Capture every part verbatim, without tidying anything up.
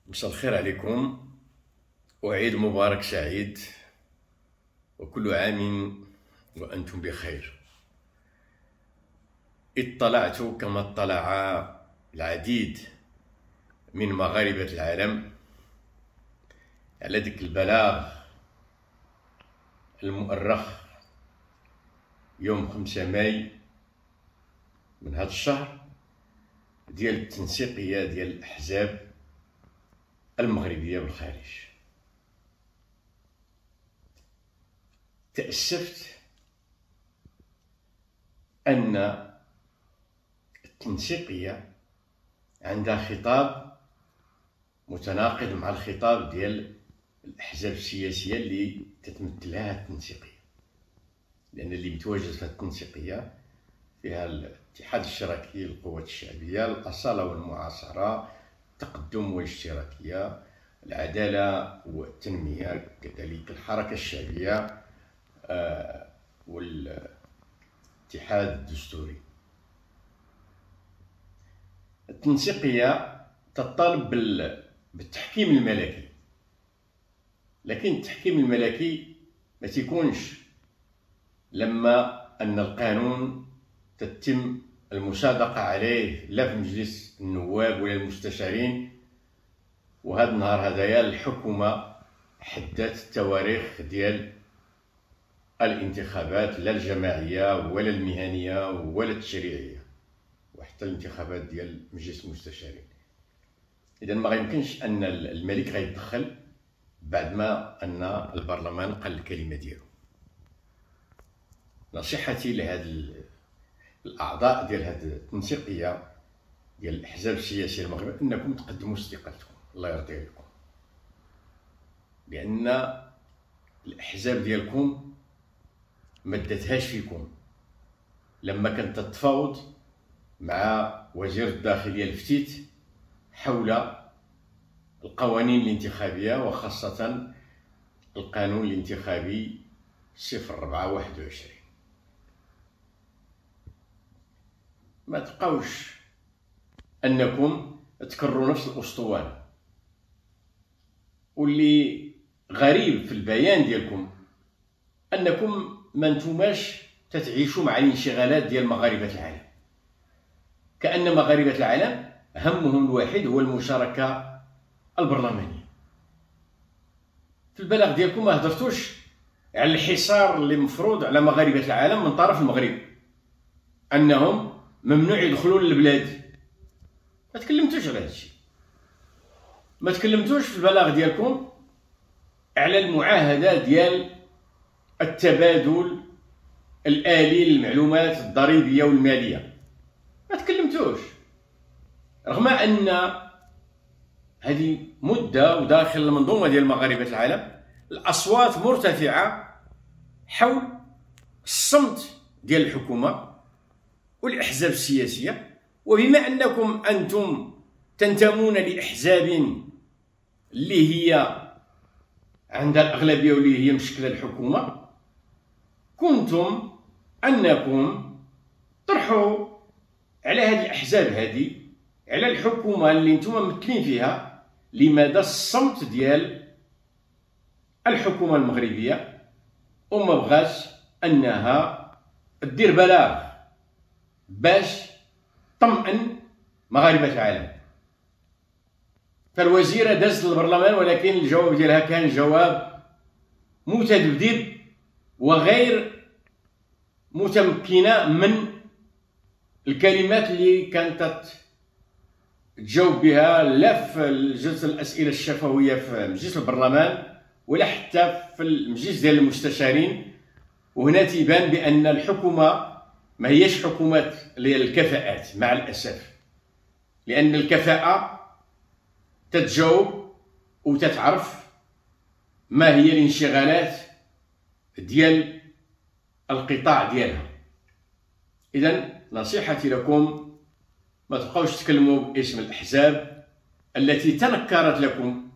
مساء الخير عليكم وعيد مبارك سعيد وكل عام وأنتم بخير. اطلعت كما اطلع العديد من مغاربة العالم على ذلك البلاغ المؤرخ يوم خمسة ماي من هذا الشهر ديال التنسيقية ديال الأحزاب المغربية بالخارج. تأسفت أن التنسيقية عندها خطاب متناقض مع الخطاب ديال الأحزاب السياسية اللي تتمثلها التنسيقية، لأن اللي متواجد في التنسيقية فيها الاتحاد الاشتراكي للقوات الشعبية، الأصالة والمعاصرة، التقدم والاشتراكية، العدالة والتنمية، كذلك الحركة الشعبية آه والاتحاد الدستوري. التنسيقية تطالب بالتحكيم الملكي، لكن التحكيم الملكي ما تيكونش لما أن القانون تتم المصادقة عليه لا في مجلس النواب ولا المستشارين. وهذا النهار هذايا الحكومة حددت التواريخ ديال الانتخابات، لا الجماعية ولا المهنية ولا التشريعية وحتى الانتخابات ديال مجلس المستشارين. إذا ما غيمكنش أن الملك غيتدخل بعد ما أن البرلمان قال الكلمة ديالو. نصيحتي لهاد الأعضاء ديال هاد التنسيقية ديال الأحزاب السياسية المغربية أنكم تقدموا استقالتكم، الله يرضي عليكم، لأن الأحزاب ديالكم ما داتهاش فيكم. لما كانت تتفاوض مع وزير الداخلية الفتيت حول القوانين الانتخابية وخاصة القانون الانتخابي صفر أربعة واحد وعشرين، ما تبقاوش أنكم تكرروا نفس الأسطوانة. واللي غريب في البيان ديالكم أنكم ما نتوماش تتعيشوا مع الانشغالات ديال مغاربة العالم، كأن مغاربة العالم همهم الوحيد هو المشاركة البرلمانية. في البلاغ ديالكم ما هضرتوش على الحصار اللي مفروض على مغاربة العالم من طرف المغرب، أنهم ممنوع يدخلوا للبلاد. ما تكلمتوش على هادشي، ما تكلمتوش في البلاغ ديالكم على المعاهدة ديال التبادل الآلي للمعلومات الضريبية والمالية، ما تكلمتوش، رغم أن هذه مدة وداخل المنظومة ديال مغاربة العالم الأصوات مرتفعة حول الصمت ديال الحكومة والأحزاب السياسية. وبما أنكم أنتم تنتمون لأحزاب اللي هي عندها الأغلبية واللي هي مشكلة الحكومة، كنتم أنكم طرحوا على هذه الأحزاب هذه، على الحكومة اللي انتم ممثلين فيها، لماذا الصمت ديال الحكومة المغربية وما بغاش أنها دير بلاغ باش طمئن مغاربة العالم. فالوزيرة دازت للبرلمان، ولكن الجواب ديالها كان جواب متذبذب وغير متمكنة من الكلمات اللي كانت تجاوب بها، لا في جلسة الأسئلة الشفوية في مجلس البرلمان ولا حتى في المجلس ديال المستشارين. وهنا تيبان بأن الحكومة ما هيش حكومة الكفاءات مع الأسف، لأن الكفاءة تتجاوب وتتعرف ما هي الانشغالات ديال القطاع ديالها. إذن نصيحتي لكم ما تبقاوش تكلموا باسم الأحزاب التي تنكرت لكم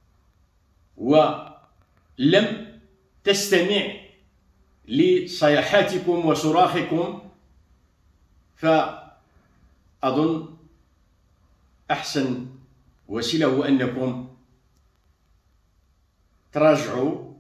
ولم تستمع لصيحاتكم وصراخكم. فأظن أحسن وسيلة هو أنكم تراجعوا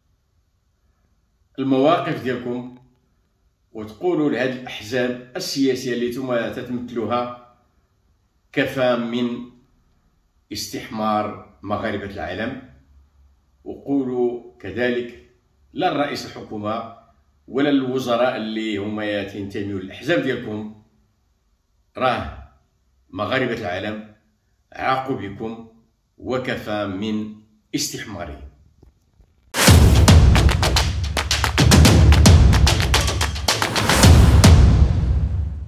المواقف ديالكم وتقولوا لهذه الأحزاب السياسية اللي نتوما تتمثلوها كفى من استحمار مغاربة العالم، وقولوا كذلك لا الرئيس الحكومة ولا الوزراء اللي هما ينتميوا للأحزاب ديالكم، راه مغاربة العالم عاقوا بكم وكفى من استحمارهم.